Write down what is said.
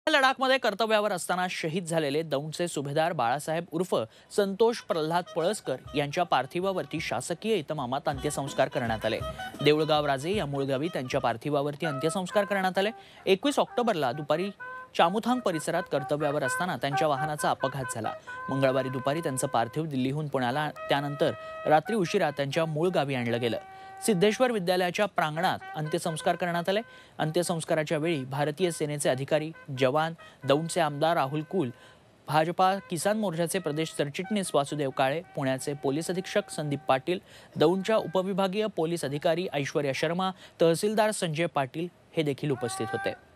लडाखमध्ये कर्तव्यावर असताना शहीद झालेले दौंडचे सुभेदार बाळासाहेब उर्फ संतोष प्रल्हाद पळसकर यांच्या पार्थिवावरती शासकीय इतमामात अंत्यसंस्कार करण्यात आले। देऊळगाव राजे या मूळ गावी त्यांच्या पार्थिवावरती अंत्यसंस्कार करण्यात आले। 21 ऑक्टोबरला दुपारी चामुथांग परिसरात कर्तव्यावर असताना त्यांच्या वाहनाचा अपघात झाला। मंगळवारी दुपारी त्यांचं पार्थिव दिल्लीहून पुण्याला, त्यानंतर रात्री उशिरा त्यांच्या मूळ गावी आणलं गेलं। सिद्धेश्वर विद्यालयाच्या प्रांगणात अंत्यसंस्कार करण्यात आले। अंत्यसंस्काराच्या वेळी भारतीय सेनेचे अधिकारी, जवान, दौंडचे आमदार राहुल कुल, भाजपा किसान मोर्चाचे प्रदेश सरचिटणीस वासुदेव काळे, पुण्याचे पोलीस अधीक्षक संदीप पाटील, दौंडच्या उपविभागीय पोलीस अधिकारी ऐश्वर्या शर्मा, तहसीलदार संजय पाटील हे देखील उपस्थित होते।